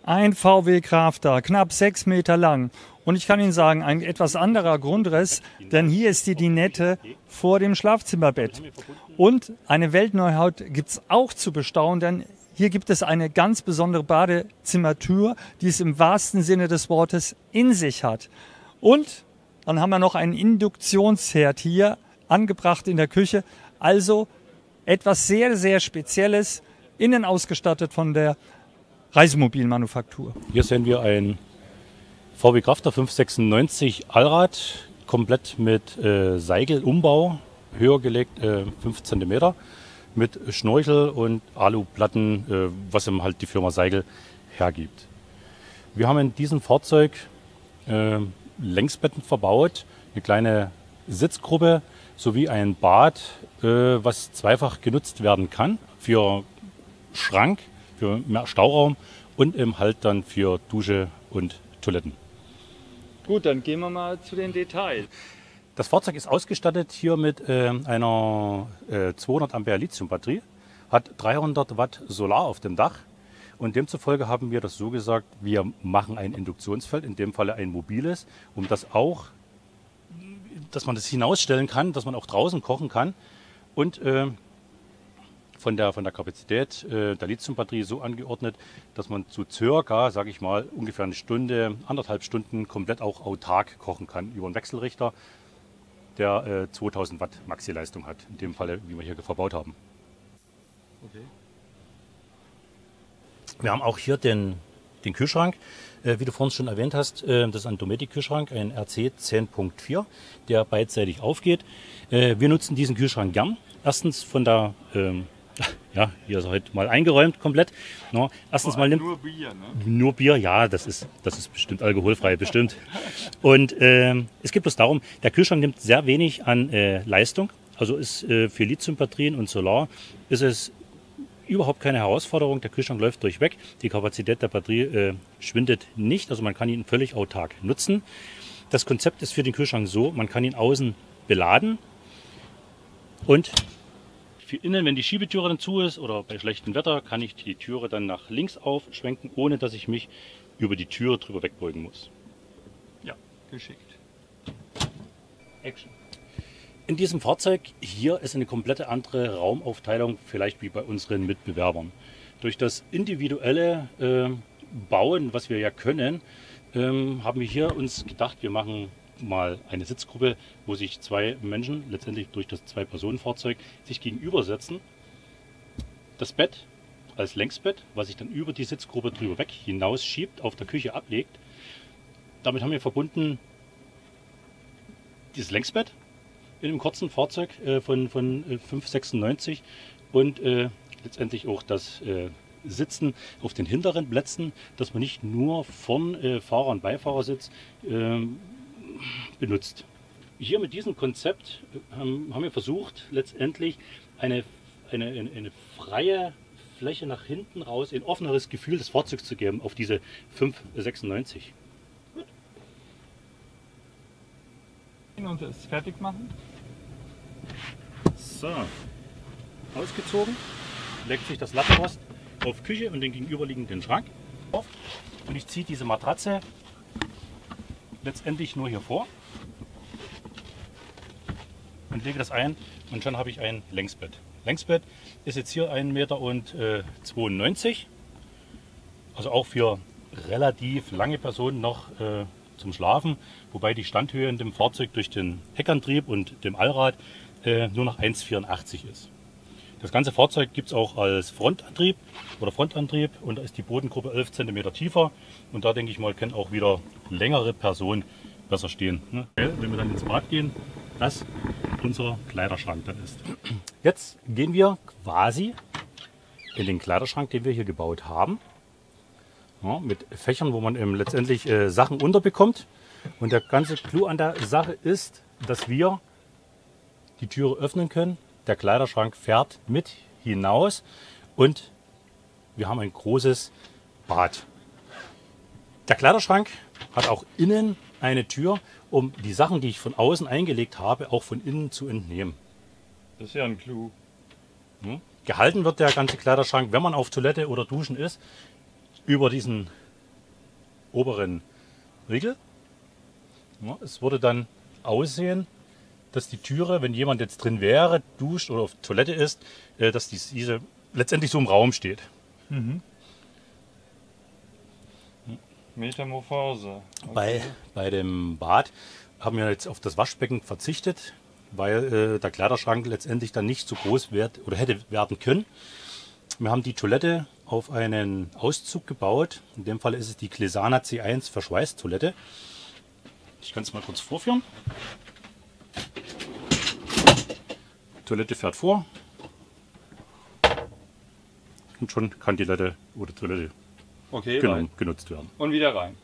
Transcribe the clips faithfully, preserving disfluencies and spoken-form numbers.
Ein V W Crafter, knapp sechs Meter lang. Und ich kann Ihnen sagen, ein etwas anderer Grundriss, denn hier ist die Dinette vor dem Schlafzimmerbett. Und eine Weltneuheit gibt es auch zu bestaunen, denn hier gibt es eine ganz besondere Badezimmertür, die es im wahrsten Sinne des Wortes in sich hat. Und dann haben wir noch einen Induktionsherd hier angebracht in der Küche. Also etwas sehr, sehr Spezielles, innen ausgestattet von der Reisemobilmanufaktur. Hier sehen wir ein V W Crafter fünf sechsundneunzig Allrad, komplett mit äh, Seigelumbau, höher gelegt äh, fünf Zentimeter, mit Schnorchel und Aluplatten, äh, was ihm halt die Firma Seigel hergibt. Wir haben in diesem Fahrzeug äh, Längsbetten verbaut, eine kleine Sitzgruppe sowie ein Bad, äh, was zweifach genutzt werden kann für Schrank, für mehr Stauraum und eben halt dann für Dusche und Toiletten. Gut, dann gehen wir mal zu den Details. Das Fahrzeug ist ausgestattet hier mit äh, einer äh, zweihundert Ampere Lithium-Batterie, hat dreihundert Watt Solar auf dem Dach und demzufolge haben wir das so gesagt, wir machen ein Induktionsfeld, in dem Falle ein mobiles, um das auch, dass man das hinausstellen kann, dass man auch draußen kochen kann und äh, von der, von der Kapazität äh, der Lithium-Batterie so angeordnet, dass man zu circa, sage ich mal, ungefähr eine Stunde, anderthalb Stunden komplett auch autark kochen kann über einen Wechselrichter, der äh, zweitausend Watt Maxi-Leistung hat, in dem Falle, wie wir hier verbaut haben. Okay. Wir haben auch hier den, den Kühlschrank, äh, wie du vorhin schon erwähnt hast, äh, das ist ein Dometic-Kühlschrank, ein R C zehn Punkt vier, der beidseitig aufgeht. Äh, wir nutzen diesen Kühlschrank gern. Erstens von der, ähm, ja, hier ist er heute mal eingeräumt komplett. No, erstens mal nimmt nur Bier, ne? Nur Bier, ja, das ist, das ist bestimmt alkoholfrei, bestimmt. Und äh, es geht bloß darum, der Kühlschrank nimmt sehr wenig an äh, Leistung. Also ist äh, für Lithium-Batterien und Solar ist es überhaupt keine Herausforderung. Der Kühlschrank läuft durchweg. Die Kapazität der Batterie äh, schwindet nicht. Also man kann ihn völlig autark nutzen. Das Konzept ist für den Kühlschrank so, man kann ihn außen beladen und für innen, wenn die Schiebetüre dann zu ist oder bei schlechtem Wetter, kann ich die Türe dann nach links aufschwenken, ohne dass ich mich über die Türe drüber wegbeugen muss. Ja, geschickt. Action. In diesem Fahrzeug hier ist eine komplette andere Raumaufteilung, vielleicht wie bei unseren Mitbewerbern. Durch das individuelle äh, Bauen, was wir ja können, ähm, haben wir hier uns gedacht, wir machen mal eine Sitzgruppe, wo sich zwei Menschen, letztendlich durch das Zwei-Personen-Fahrzeug, sich gegenübersetzen. Das Bett als Längsbett, was sich dann über die Sitzgruppe drüber weg hinausschiebt, auf der Küche ablegt. Damit haben wir verbunden dieses Längsbett in einem kurzen Fahrzeug äh, von, von äh, fünf sechsundneunzig und äh, letztendlich auch das äh, Sitzen auf den hinteren Plätzen, dass man nicht nur vorn äh, Fahrer- und Beifahrersitz äh, benutzt. Hier mit diesem Konzept ähm, haben wir versucht, letztendlich eine, eine, eine, eine freie Fläche nach hinten raus, ein offeneres Gefühl des Fahrzeugs zu geben auf diese fünf sechsundneunzig. Gut. Und das fertig machen. So, ausgezogen, legt sich das Lattenrost auf Küche und den gegenüberliegenden Schrank auf. Und ich ziehe diese Matratze letztendlich nur hier vor und lege das ein und schon habe ich ein Längsbett. Längsbett ist jetzt hier ein Meter zweiundneunzig, also auch für relativ lange Personen noch äh, zum Schlafen, wobei die Standhöhe in dem Fahrzeug durch den Heckantrieb und dem Allrad äh, nur noch eins Komma vierundachtzig ist. Das ganze Fahrzeug gibt es auch als Frontantrieb oder Frontantrieb und da ist die Bodengruppe elf Zentimeter tiefer und da denke ich mal, können auch wieder längere Personen besser stehen. Ne? Wenn wir dann ins Bad gehen, das unser Kleiderschrank dann ist. Jetzt gehen wir quasi in den Kleiderschrank, den wir hier gebaut haben. Ja, mit Fächern, wo man eben letztendlich äh, Sachen unterbekommt. Und der ganze Clou an der Sache ist, dass wir die Türe öffnen können. Der Kleiderschrank fährt mit hinaus und wir haben ein großes Bad. Der Kleiderschrank hat auch innen eine Tür, um die Sachen, die ich von außen eingelegt habe, auch von innen zu entnehmen. Das ist ja ein Clou. Gehalten wird der ganze Kleiderschrank, wenn man auf Toilette oder Duschen ist, über diesen oberen Riegel. Ja, es würde dann aussehen, dass die Türe, wenn jemand jetzt drin wäre, duscht oder auf Toilette ist, äh, dass dies, diese letztendlich so im Raum steht. Mhm. Metamorphose. Okay. Bei, bei dem Bad haben wir jetzt auf das Waschbecken verzichtet, weil äh, der Kleiderschrank letztendlich dann nicht so groß wird oder hätte werden können. Wir haben die Toilette auf einen Auszug gebaut. In dem Fall ist es die Glesana C eins Verschweißtoilette. Ich kann es mal kurz vorführen. Die Toilette fährt vor. Und schon kann die Toilette oder Toilette Okay, genau, genutzt werden. Und wieder rein.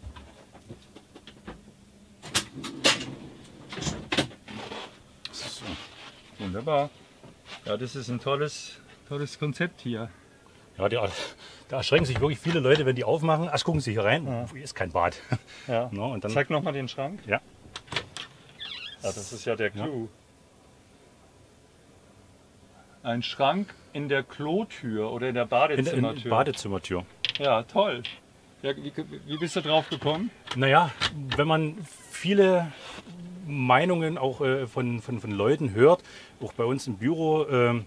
So. Wunderbar. Ja, das ist ein tolles, tolles Konzept hier. Ja, die, da erschrecken sich wirklich viele Leute, wenn die aufmachen. Ach, gucken Sie hier rein. Ja. Hier ist kein Bad. Ja. No, und dann, Zeig nochmal den Schrank. Ja. Ja, das ist ja der Clou. Ja. Ein Schrank in der Klotür oder in der Badezimmertür. In der, in der Badezimmertür. Ja, toll. Ja, wie, wie bist du drauf gekommen? Naja, wenn man viele Meinungen auch äh, von, von, von Leuten hört, auch bei uns im Büro, äh,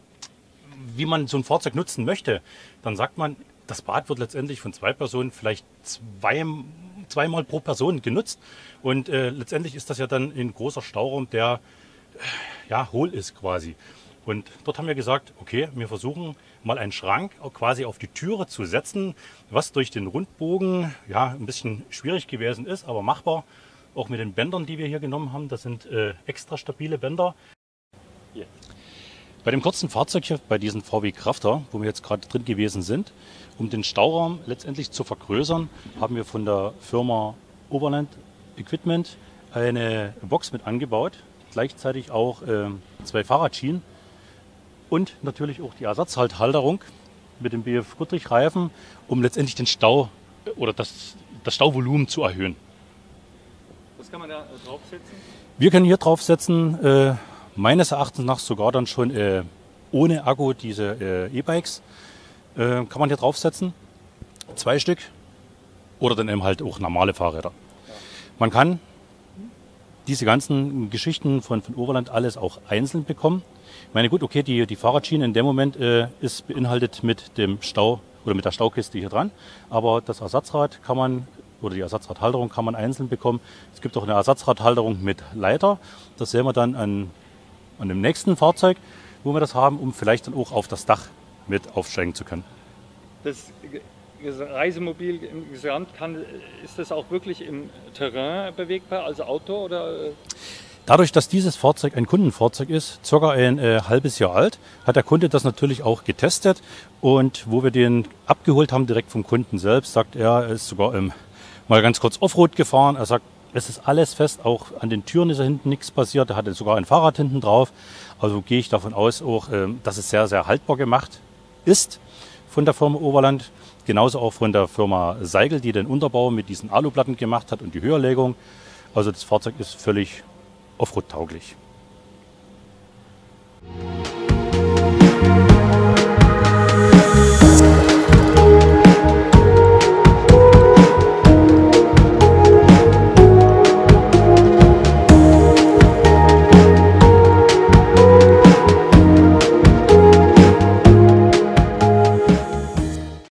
wie man so ein Fahrzeug nutzen möchte, dann sagt man, das Bad wird letztendlich von zwei Personen vielleicht zwei, zweimal pro Person genutzt. Und äh, letztendlich ist das ja dann ein großer Stauraum, der äh, ja, hohl ist quasi. Und dort haben wir gesagt, okay, wir versuchen mal einen Schrank auch quasi auf die Türe zu setzen, was durch den Rundbogen ja ein bisschen schwierig gewesen ist, aber machbar. Auch mit den Bändern, die wir hier genommen haben, das sind äh, extra stabile Bänder. Hier. Bei dem kurzen Fahrzeug hier, bei diesem V W Crafter, wo wir jetzt gerade drin gewesen sind, um den Stauraum letztendlich zu vergrößern, haben wir von der Firma Overland Equipment eine Box mit angebaut, gleichzeitig auch äh, zwei Fahrradschienen. Und natürlich auch die Ersatzhalterung mit dem B F Goodrich Reifen, um letztendlich den Stau oder das, das Stauvolumen zu erhöhen. Was kann man da draufsetzen? Wir können hier draufsetzen, äh, meines Erachtens nach sogar dann schon äh, ohne Akku diese äh, E-Bikes. Äh, kann man hier draufsetzen. Zwei Stück. Oder dann eben halt auch normale Fahrräder. Ja. Man kann diese ganzen Geschichten von, von Overland alles auch einzeln bekommen. Ich meine, gut, okay, die, die Fahrradschiene in dem Moment äh, ist beinhaltet mit dem Stau oder mit der Staukiste hier dran. Aber das Ersatzrad kann man, oder die Ersatzradhalterung kann man einzeln bekommen. Es gibt auch eine Ersatzradhalterung mit Leiter. Das sehen wir dann an, an dem nächsten Fahrzeug, wo wir das haben, um vielleicht dann auch auf das Dach mit aufsteigen zu können. Das Reisemobil im Gesamt, kann, ist das auch wirklich im Terrain bewegbar, also Auto oder? Dadurch, dass dieses Fahrzeug ein Kundenfahrzeug ist, circa ein äh, halbes Jahr alt, hat der Kunde das natürlich auch getestet. Und wo wir den abgeholt haben, direkt vom Kunden selbst, sagt er, er ist sogar ähm, mal ganz kurz Offroad gefahren. Er sagt, es ist alles fest, auch an den Türen ist da hinten nichts passiert. Er hatte sogar ein Fahrrad hinten drauf. Also gehe ich davon aus, auch, ähm, dass es sehr, sehr haltbar gemacht ist von der Firma Overland. Genauso auch von der Firma Seigel, die den Unterbau mit diesen Aluplatten gemacht hat und die Höherlegung. Also das Fahrzeug ist völlig Offroad-tauglich.